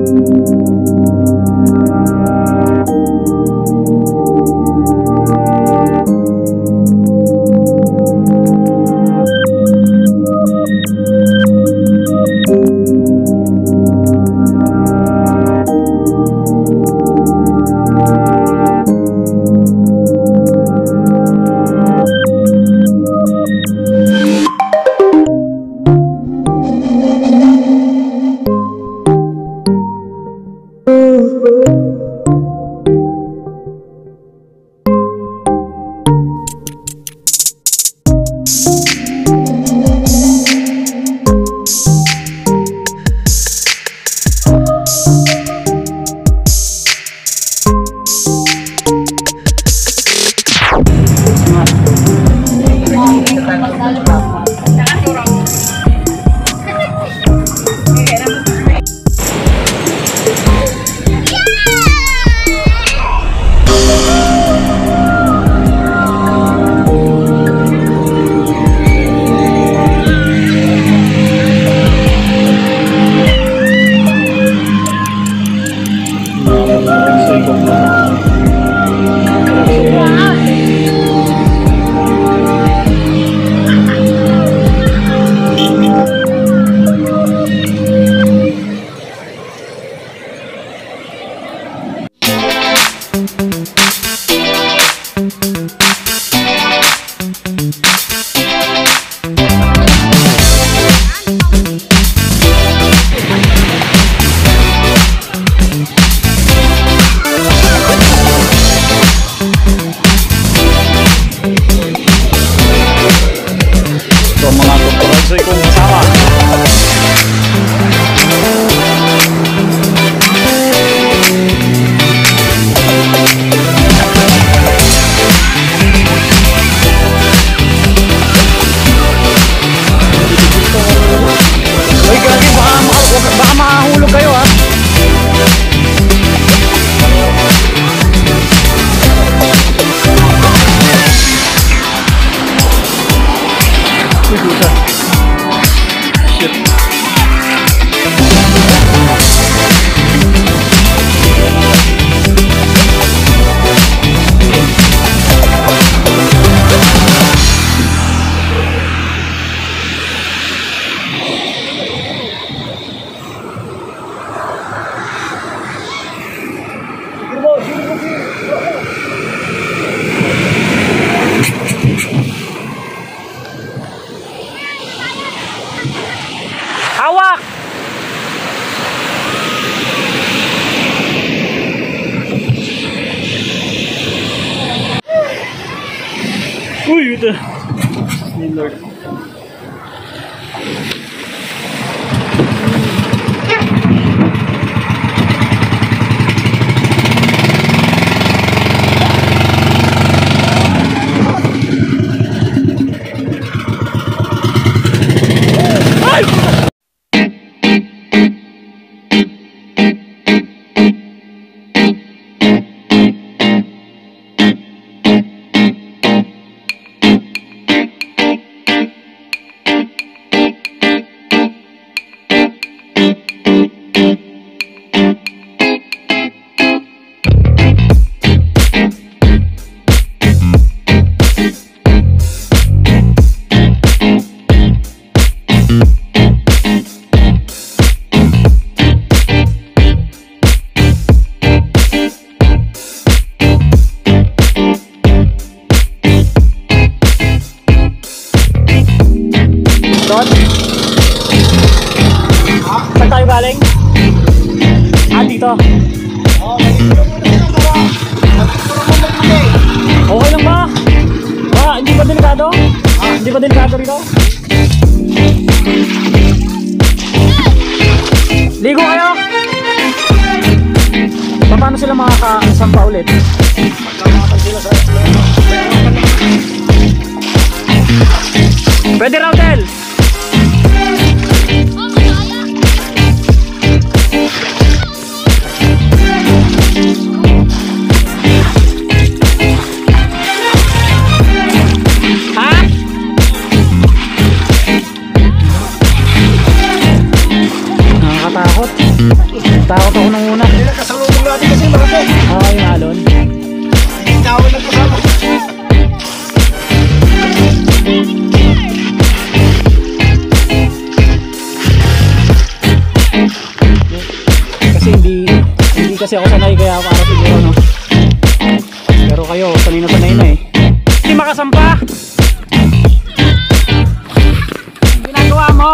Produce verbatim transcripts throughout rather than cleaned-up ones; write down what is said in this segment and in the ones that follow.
Hawak! Uy, ito. Ni Lord. Doon? Saan tayo galing? Ah, dito. Okay lang ba? Ah, hindi ba delikado? Ah, hindi ba delikado rito? Ligo kayo! Paano sila makakasampa ulit? Pwede raw, Del! Ha? Nakakatakot. Takot ako nung una. Hindi nagkasalubong natin kasi malaki. Ah, yung alon. Ikaw ang nagkasama. Kasi hindi hindi kasi ako sanay kaya para siguro no. Pero kayo sanay na sanay na eh. Hindi makasampa. Ang ginagawa mo.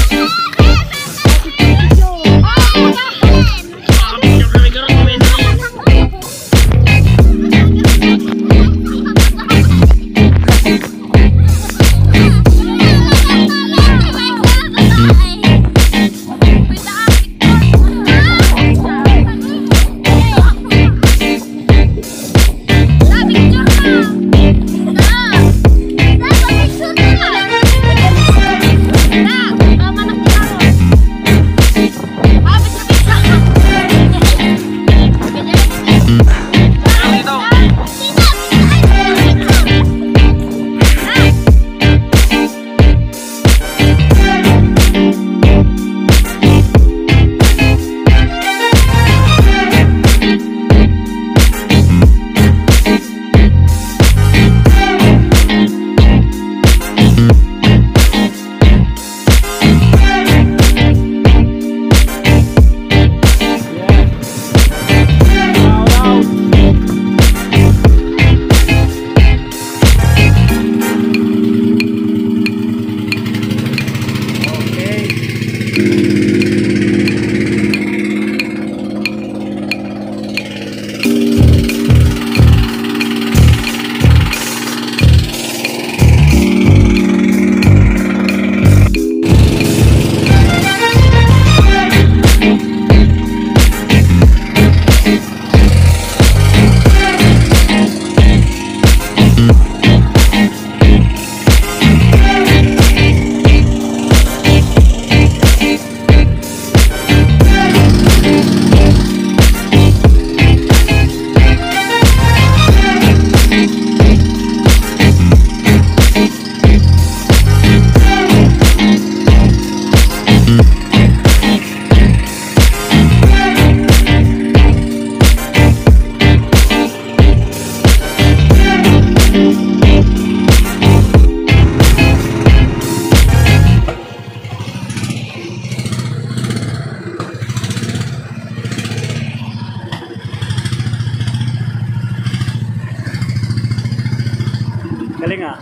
Galing ah.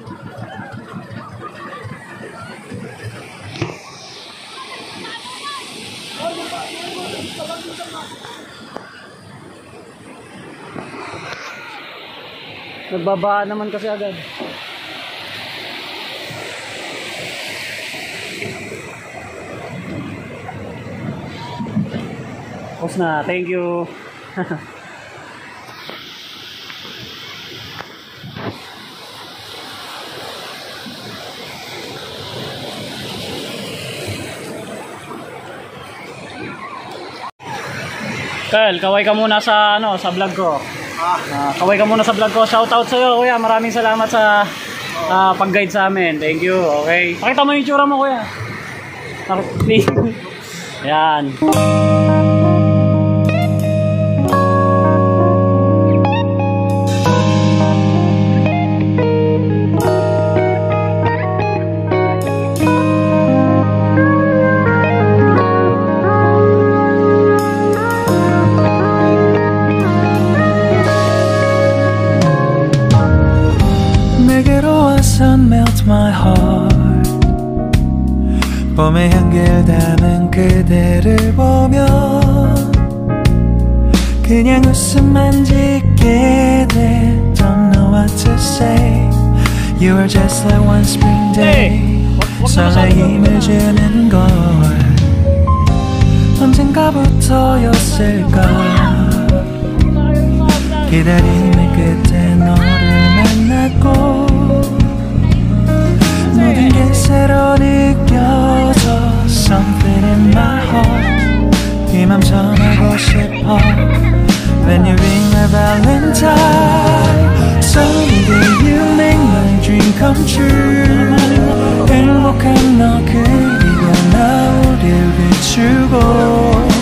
Nagbabaan naman kasi agad. Tapos na, thank you. Kyle, kaway ka muna sa ano, sa vlog ko. Ah, Uh, kaway ka muna sa vlog ko. Shout out sa iyo, kuya. Maraming salamat sa uh, pag-guide sa amin. Thank you. Okay. Pakita mo yung itsura mo, kuya. Please. Yan. Melt my heart 봄의 향기를 담은 그대를 보며 그냥 웃음만 짓게 돼 Don't know what to say You are just like one spring day 설레임을 주는 걸 언젠가부터였을까 기다림의 끝에 너를 만났고 모든 게 새로 느껴져 Something in my heart 이 맘 전하고 싶어 When you ring my valentine Someday you make my dream come true 행복한 너 그리고 나 우릴 비추고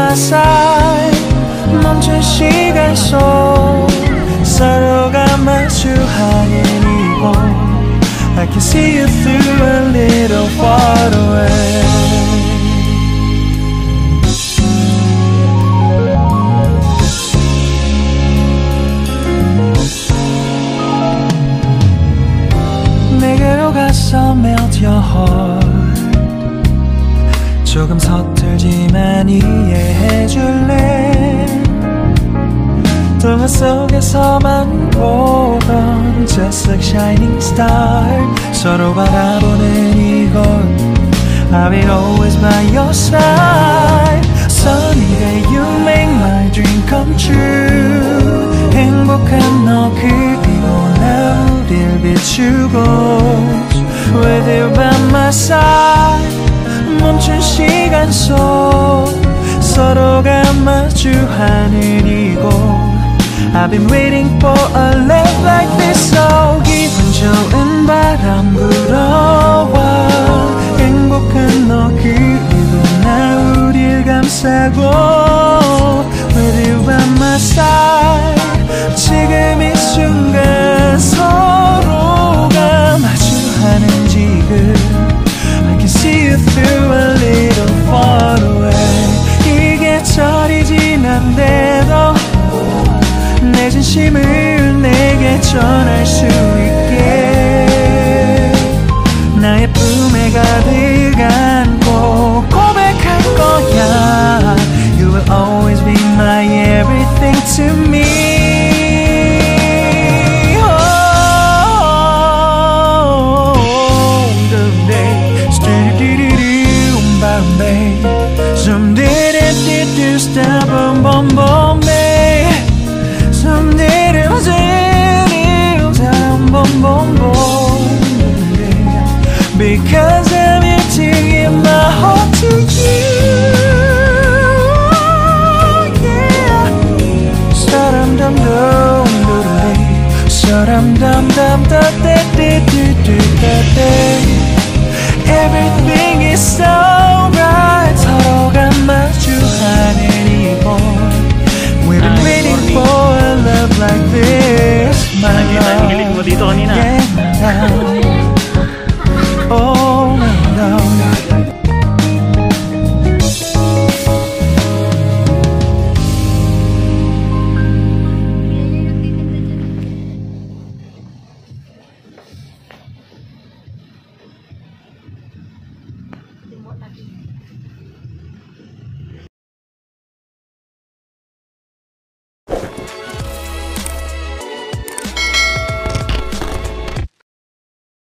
my side 멈춘 시간 속 서로가 마주하는 이곳 I can see you through a little far away 내게로 가서 melt your heart 조금 서툴지만 이해해줄래 동화 속에서만 보던 Just like shining star 서로 바라보는 이곳 I'll be always by your side Sunny day you make my dream come true 행복한 너 그리고 나 우릴 비추고 With you by my side 멈춘 시간 속 서로가 마주하는 이곳 I've been waiting for a love like this So 기분 좋은 바람 불어와 행복한 너 그리고 나 우릴 감싸고 With you by my side 지금 이 순간 서로가 마주하는 지금 I can see you through a little far away 이게 철이 지난데도 내 진심을 내게 전할 수 있게 나의 품에 가득 안고 고백할 거야 You will always be my everything to me Some did it, did do, stop, boom, boom, boom.